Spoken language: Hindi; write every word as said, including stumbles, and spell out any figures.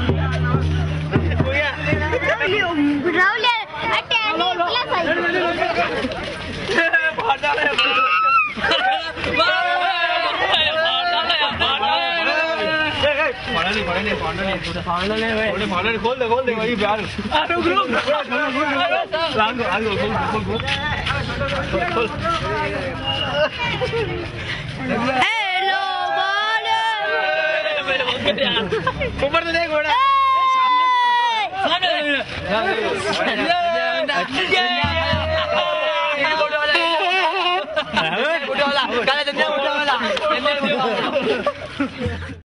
खोल दे खोल दे वही प्यार रुक रुक लांग को आगे खोल खोल खोल हेलो बॉल ऊपर से देख घोड़ा सामने सामने